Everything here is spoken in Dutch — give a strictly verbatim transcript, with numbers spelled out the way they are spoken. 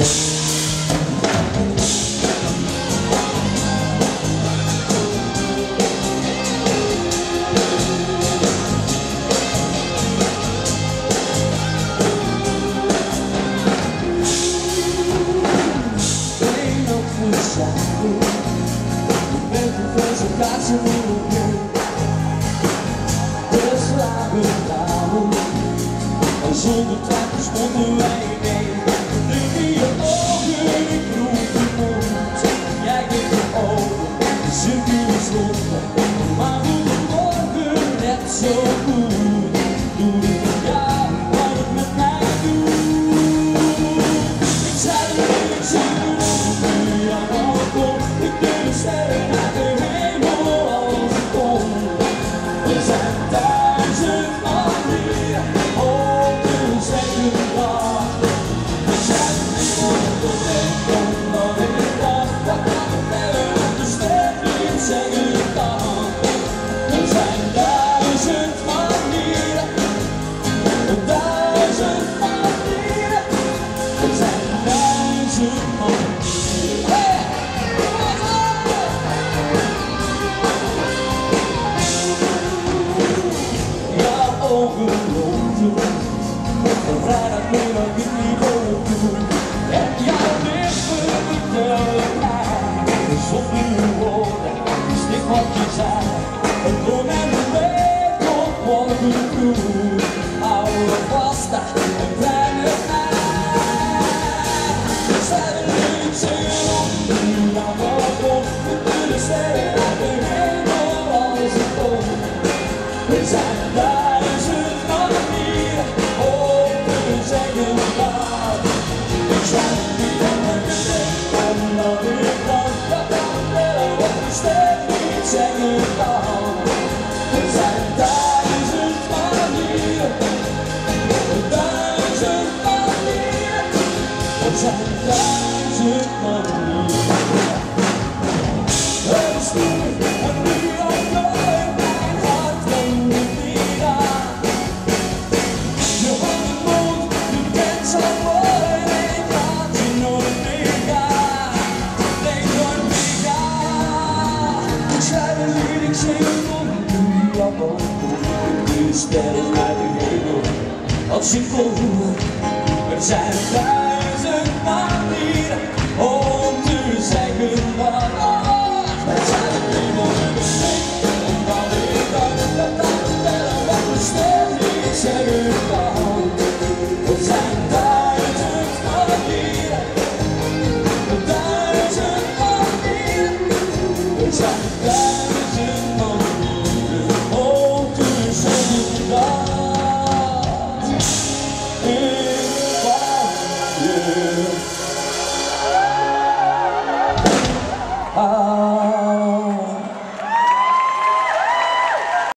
Ze willen de slagen dalen en zonder twijfels monden wij mee. Drink in je ogen, ik proef je mond. Jij geeft je ogen, de cirkel is rond. Maar goedemorgen, net zo goed. Doe het met jou, wat het met mij doet. Ik zei dat ik zie hoe nu aan de komt. Ik durf de sterren naar de hemel. We zijn duizend manieren om te zeggen dag. We zijn niet onder de kom dan ik dacht. Dat kan ik verder op de ster niet zeggen dan. We zijn duizend manieren, duizend manieren. We zijn duizend manieren. Ogen rond en vrijdagmiddag ik niet open. En jouw lippen vertellen mij zonder woorden, stik wat je zei. En kom en beweeg tot morgen vroeg. Hou me vast en blij met mij. Zij wil niet zingen om nu aan de grond. We kunnen sterren uit de hemel als het komt. We zijn daar. We zijn duizend manieren. Een stoel, een muur of nooit, mijn hart komt niet aan. Je houdt het mond, je bent zo mooi, nee, laat je nooit meer gaan. Nee, nooit meer gaan. Ik schrijf een lied, ik zing het om, nu al boven. De sterren uit de hemel, als ik voel, er zijn duizend manieren om te zeggen wat oh, wij zijn het niet onder de steen. En dan ik dan dat aan vertellen wat we ster niet zeggen kan. We zijn duizend manieren, duizend manieren. We zijn duizend